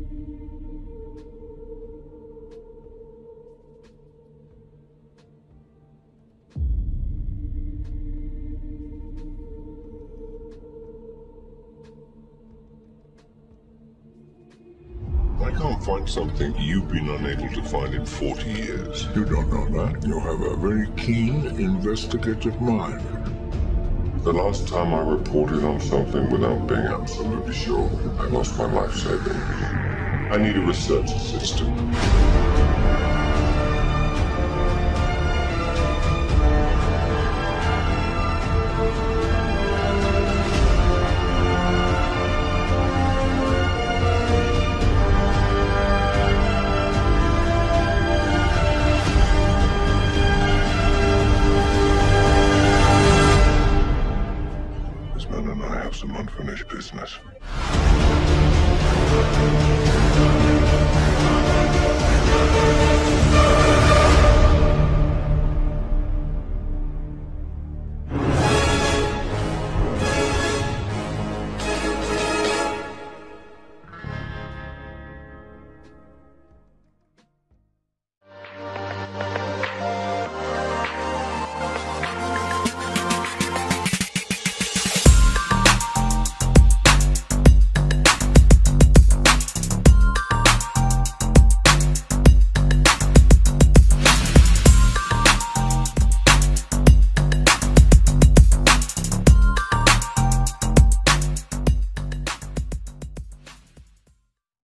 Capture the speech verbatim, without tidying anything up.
I can't find something you've been unable to find in forty years. You don't know that. You have a very keen, investigative mind. The last time I reported on something without being absolutely sure, I lost my life savings. I need a research assistant.